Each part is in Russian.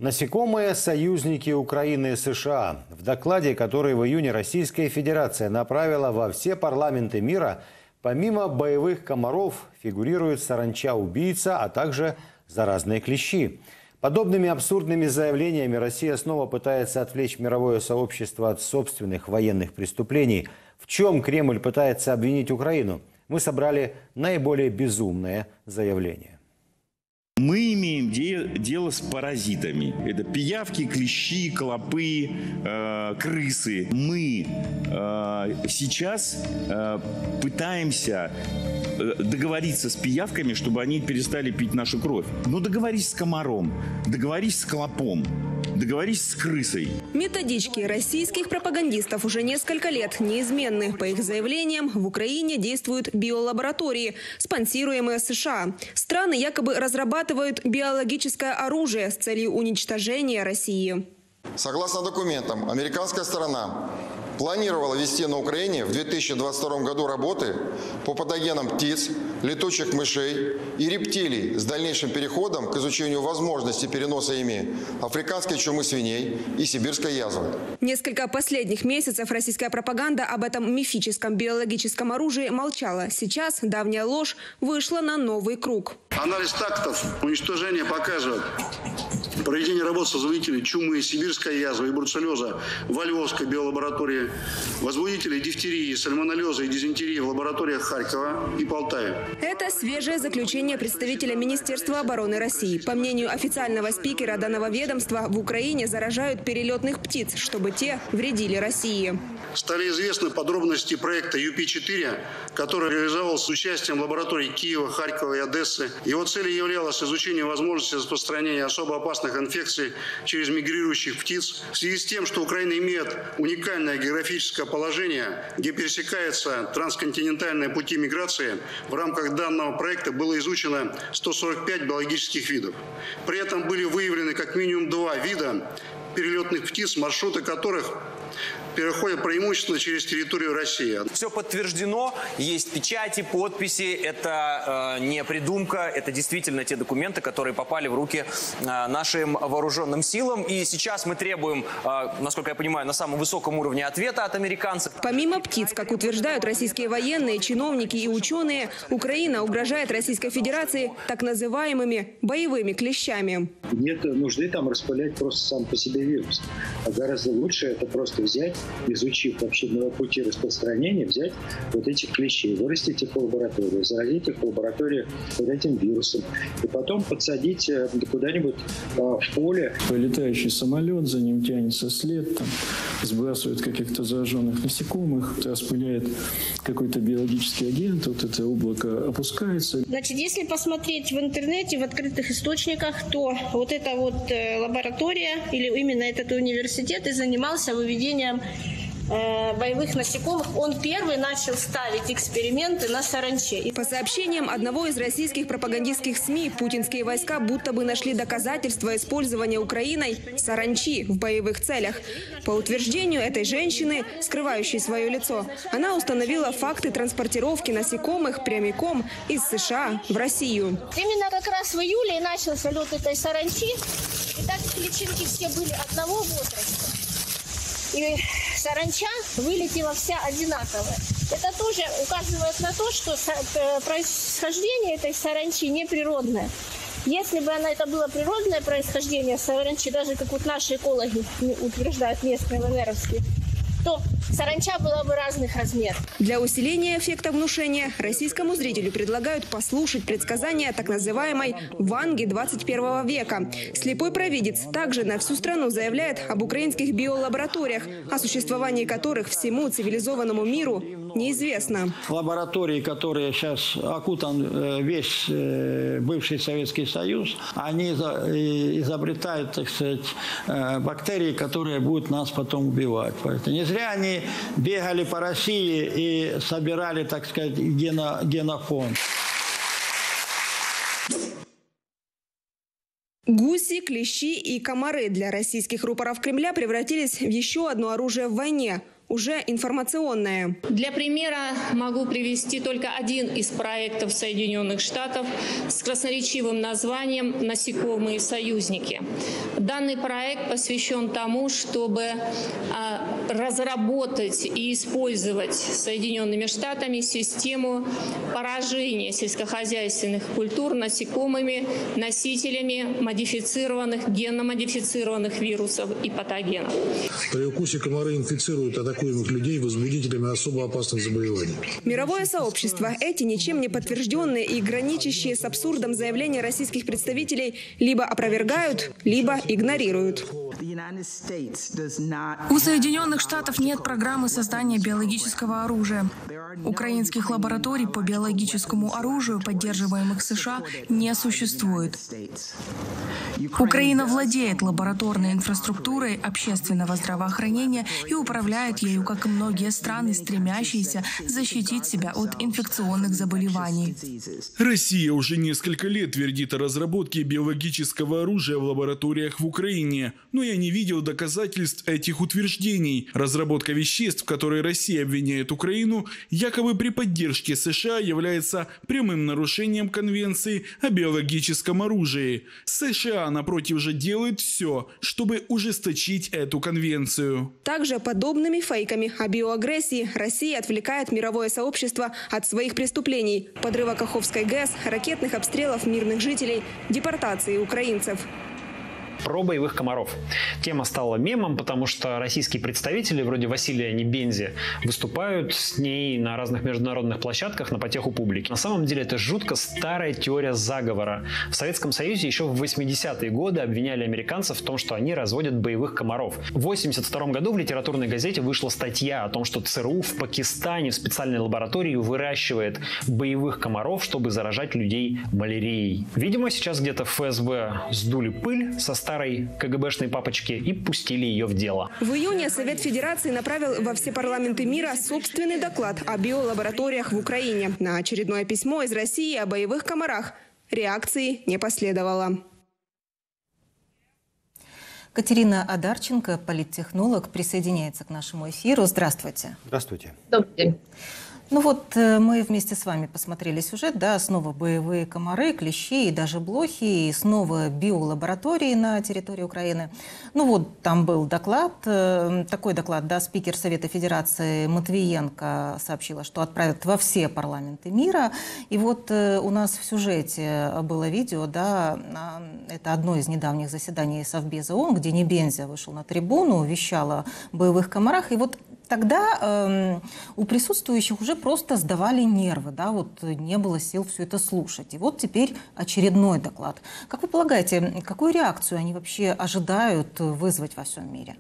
Насекомые – союзники Украины и США. В докладе, который в июне Российская Федерация направила во все парламенты мира, помимо боевых комаров фигурирует саранча-убийца, а также заразные клещи. Подобными абсурдными заявлениями Россия снова пытается отвлечь мировое сообщество от собственных военных преступлений. В чем Кремль пытается обвинить Украину? Мы собрали наиболее безумные заявления. Мы имеем дело с паразитами. Это пиявки, клещи, клопы, крысы. Мы сейчас пытаемся договориться с пиявками, чтобы они перестали пить нашу кровь. Но договорись с комаром, договорись с клопом, договорись с крысой. Методички российских пропагандистов уже несколько лет неизменны. По их заявлениям, в Украине действуют биолаборатории, спонсируемые США. Страны якобы разрабатывают биологическое оружие с целью уничтожения России. Согласно документам, американская сторона планировала вести на Украине в 2022 году работы по патогенам птиц, летучих мышей и рептилий с дальнейшим переходом к изучению возможности переноса ими африканской чумы свиней и сибирской язвы. Несколько последних месяцев российская пропаганда об этом мифическом биологическом оружии молчала. Сейчас давняя ложь вышла на новый круг. Анализ тактов уничтожения показывает проведение работ с возбудителями чумы, сибирской язвы и бруцеллеза во Львовской биолаборатории, возбудителей дифтерии, сальмонеллеза и дизентерии в лабораториях Харькова и Полтаве. Это свежее заключение представителя Министерства обороны России. По мнению официального спикера данного ведомства, в Украине заражают перелетных птиц, чтобы те вредили России. Стали известны подробности проекта ЮПИ-4, который реализовался с участием лабораторий Киева, Харькова и Одессы. Его целью являлось изучение возможности распространения особо опасных инфекций через мигрирующих птиц. В связи с тем, что Украина имеет уникальное географическое положение, где пересекаются трансконтинентальные пути миграции, в рамках данного проекта было изучено 145 биологических видов. При этом были выявлены как минимум 2 вида перелетных птиц, маршруты которых переходят преимущественно через территорию России. Все подтверждено, есть печати, подписи, это не придумка, это действительно те документы, которые попали в руки нашим вооруженным силам. И сейчас мы требуем, насколько я понимаю, на самом высоком уровне ответа от американцев. Помимо птиц, как утверждают российские военные, чиновники и ученые, Украина угрожает Российской Федерации так называемыми боевыми клещами. Нет нужды там распылять просто сам по себе вирус. А гораздо лучше это просто взять, изучив вообще пути распространения, взять вот этих клещей, вырастить их в лаборатории, заразить их в лаборатории вот этим вирусом. И потом подсадить куда-нибудь в поле. Летающий самолет, за ним тянется след, там, сбрасывает каких-то зараженных насекомых, распыляет какой-то биологический агент, вот это облако опускается. Значит, если посмотреть в интернете, в открытых источниках, то вот эта вот лаборатория или именно этот университет и занимался выведением боевых насекомых. Он первый начал ставить эксперименты на саранче. По сообщениям одного из российских пропагандистских СМИ, путинские войска будто бы нашли доказательства использования Украиной саранчи в боевых целях. По утверждению этой женщины, скрывающей свое лицо, она установила факты транспортировки насекомых прямиком из США в Россию. Именно как раз в июле начался лед этой саранчи. И так личинки все были одного возраста. И саранча вылетела вся одинаковая. Это тоже указывает на то, что происхождение этой саранчи неприродное. Если бы это было природное происхождение саранчи, даже как вот наши экологи утверждают, местные ЛНРовские, то саранча была бы разных размеров. Для усиления эффекта внушения российскому зрителю предлагают послушать предсказания так называемой «Ванги 21 века». Слепой провидец также на всю страну заявляет об украинских биолабораториях, о существовании которых всему цивилизованному миру неизвестно. Лаборатории, которые сейчас окутан весь бывший Советский Союз, они изобретают, так сказать, бактерии, которые будут нас потом убивать. Поэтому не зря они бегали по России и собирали, так сказать, генофонд. Гуси, клещи и комары для российских рупоров Кремля превратились в еще одно оружие в войне. уже информационное. Для примера могу привести только один из проектов Соединенных Штатов с красноречивым названием «Насекомые союзники». Данный проект посвящен тому, чтобы разработать и использовать Соединенными Штатами систему поражения сельскохозяйственных культур насекомыми, носителями модифицированных, генно-модифицированных вирусов и патогенов. При укусе комары инфицируют атакуемых людей возбудителями особо опасных заболеваний. Мировое сообщество эти ничем не подтвержденные и граничащие с абсурдом заявления российских представителей либо опровергают, либо игнорируют. У Соединенных Штатов нет программы создания биологического оружия. Украинских лабораторий по биологическому оружию, поддерживаемых США, не существует. Украина владеет лабораторной инфраструктурой общественного здравоохранения и управляет ею, как и многие страны, стремящиеся защитить себя от инфекционных заболеваний. Россия уже несколько лет твердит о разработке биологического оружия в лабораториях в Украине, но я не видел доказательств этих утверждений. Разработка веществ, в которой Россия обвиняет Украину, якобы при поддержке США, является прямым нарушением Конвенции о биологическом оружии. США, напротив же, делают все, чтобы ужесточить эту конвенцию. Также подобными фейками о биоагрессии Россия отвлекает мировое сообщество от своих преступлений – подрыва Каховской ГЭС, ракетных обстрелов мирных жителей, депортации украинцев. Про боевых комаров. Тема стала мемом, потому что российские представители, вроде Василия Небензи, выступают с ней на разных международных площадках на потеху публики. На самом деле это жутко старая теория заговора. В Советском Союзе еще в 80-е годы обвиняли американцев в том, что они разводят боевых комаров. В 1982 году в литературной газете вышла статья о том, что ЦРУ в Пакистане в специальной лаборатории выращивает боевых комаров, чтобы заражать людей малярией. Видимо, сейчас где-то в ФСБ сдули пыль со старой КГБшной папочки и пустили ее в дело. В июне Совет Федерации направил во все парламенты мира собственный доклад о биолабораториях в Украине. На очередное письмо из России о боевых комарах реакции не последовало. Катерина Одарченко, политтехнолог, присоединяется к нашему эфиру. Здравствуйте. Здравствуйте. Добрый день. Ну вот мы вместе с вами посмотрели сюжет, да, снова боевые комары, клещи и даже блохи, и снова биолаборатории на территории Украины. Ну вот там был доклад, такой доклад, да, спикер Совета Федерации Матвиенко сообщила, что отправят во все парламенты мира. И вот у нас в сюжете было видео, да, это одно из недавних заседаний Совбеза ООН, где Небензя вышел на трибуну, вещал о боевых комарах, и вот тогда у присутствующих уже просто сдавали нервы, да, вот не было сил все это слушать. И вот теперь очередной доклад. Как вы полагаете, какую реакцию они вообще ожидают вызвать во всем мире?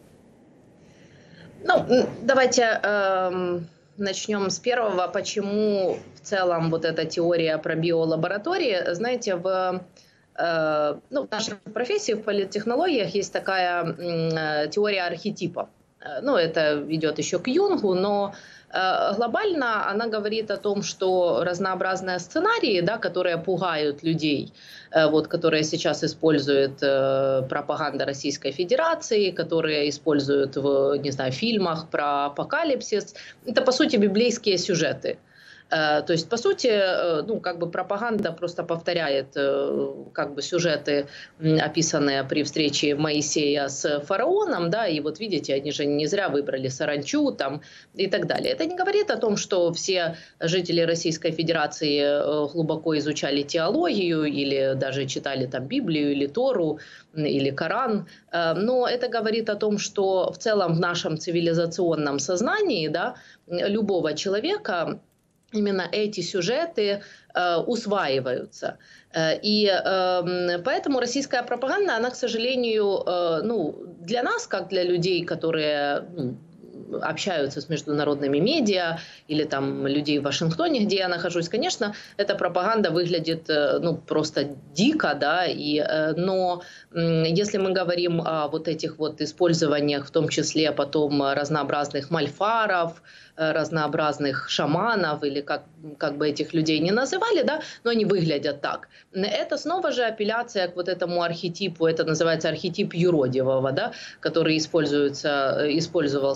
Ну, давайте начнем с первого. Почему в целом вот эта теория про биолаборатории? Знаете, в нашей профессии, в политтехнологиях есть такая теория архетипов. Ну, это идет еще к Юнгу, но глобально она говорит о том, что разнообразные сценарии, да, которые пугают людей, вот, которые сейчас использует пропаганда Российской Федерации, которые используют в, не знаю, фильмах про апокалипсис, это, по сути, библейские сюжеты. То есть, по сути, ну, как бы пропаганда просто повторяет как бы сюжеты, описанные при встрече Моисея с фараоном, да, и вот видите, они же не зря выбрали саранчу там и так далее. Это не говорит о том, что все жители Российской Федерации глубоко изучали теологию или даже читали там Библию или Тору или Коран, но это говорит о том, что в целом в нашем цивилизационном сознании, да, любого человека именно эти сюжеты усваиваются. И поэтому российская пропаганда, она, к сожалению, ну, для нас, как для людей, которые общаются с международными медиа или там людей в Вашингтоне, где я нахожусь, конечно, эта пропаганда выглядит ну, просто дико, да, но если мы говорим о вот этих вот использованиях, в том числе потом разнообразных мальфаров, разнообразных шаманов или как бы этих людей не называли, да, но они выглядят так. Это снова же апелляция к вот этому архетипу, это называется архетип юродивого, да, который использовался снова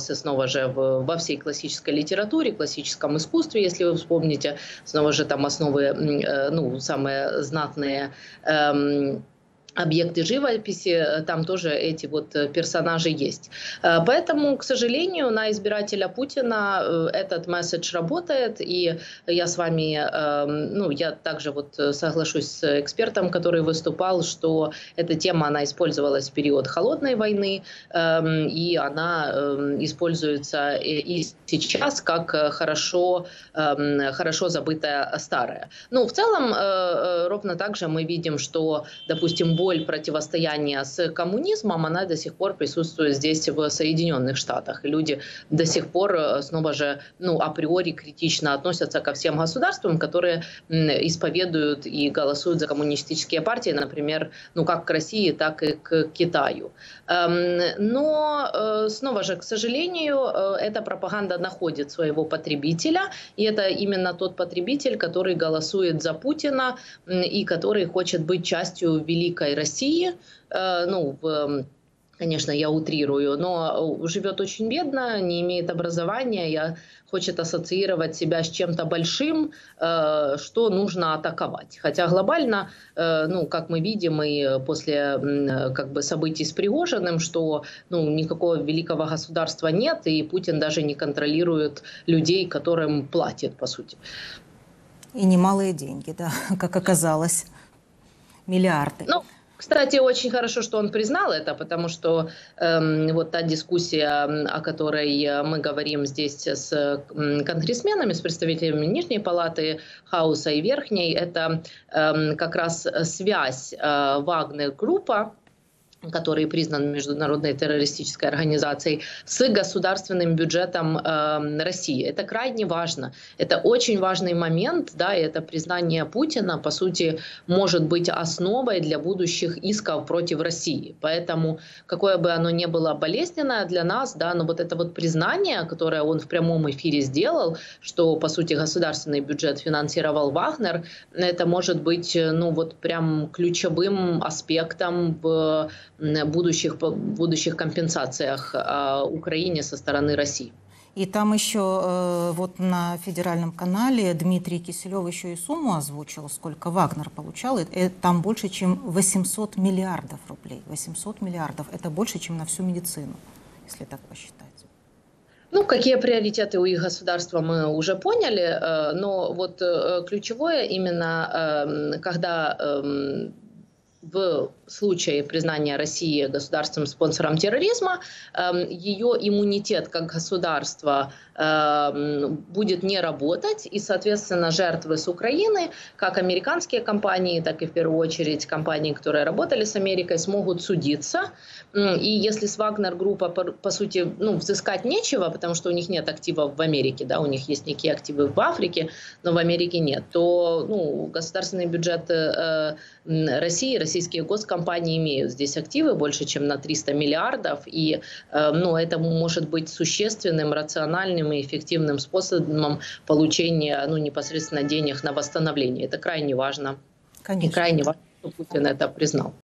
снова же во всей классической литературе, классическом искусстве, если вы вспомните, снова же там основы, ну, самые знатные объекты живописи, там тоже эти вот персонажи есть. Поэтому, к сожалению, на избирателя Путина этот месседж работает, и я с вами, ну, я также вот соглашусь с экспертом, который выступал, что эта тема, она использовалась в период холодной войны, и она используется и сейчас как хорошо забытая старая. Ну, в целом, ровно так же мы видим, что, допустим, боль противостояния с коммунизмом, она до сих пор присутствует здесь, в Соединенных Штатах. И люди до сих пор, снова же, ну, априори критично относятся ко всем государствам, которые исповедуют и голосуют за коммунистические партии, например, ну, как к России, так и к Китаю. Но, снова же, к сожалению, эта пропаганда находит своего потребителя, и это именно тот потребитель, который голосует за Путина и который хочет быть частью великой России. Ну, конечно, я утрирую, но живет очень бедно, не имеет образования, хочет ассоциировать себя с чем-то большим, что нужно атаковать. Хотя глобально, ну, как мы видим и после как бы событий с Пригожиным, что, ну, никакого великого государства нет, и Путин даже не контролирует людей, которым платит, по сути. И немалые деньги, да, как оказалось, миллиарды. Ну, кстати, очень хорошо, что он признал это, потому что вот та дискуссия, о которой мы говорим здесь с конгрессменами, с представителями Нижней палаты, Хауса и Верхней, это как раз связь Вагнер-группа, который признан международной террористической организацией, с государственным бюджетом России. Это крайне важно. Это очень важный момент, да, и это признание Путина, по сути, может быть основой для будущих исков против России. Поэтому, какое бы оно ни было болезненное для нас, да, но вот это вот признание, которое он в прямом эфире сделал, что, по сути, государственный бюджет финансировал Вагнер, это может быть, ну, вот прям ключевым аспектом в будущих компенсациях Украине со стороны России. И там еще вот на федеральном канале Дмитрий Киселев еще и сумму озвучил, сколько Вагнер получал. И там больше, чем 800 миллиардов рублей. 800 миллиардов. Это больше, чем на всю медицину, если так посчитать. Ну, какие приоритеты у их государства, мы уже поняли. Но вот ключевое именно, когда в случае признания России государством-спонсором терроризма, ее иммунитет как государства будет не работать, и, соответственно, жертвы с Украины, как американские компании, так и в первую очередь компании, которые работали с Америкой, смогут судиться. И если с Вагнер-группа, по сути, ну, взыскать нечего, потому что у них нет активов в Америке, да, у них есть некие активы в Африке, но в Америке нет, то, ну, государственный бюджет России, российские госкомпании имеют здесь активы больше, чем на 300 миллиардов, и, ну, это может быть существенным, рациональным и эффективным способом получения, ну, непосредственно денег на восстановление. Это крайне важно. Конечно. И крайне важно, что Путин это признал.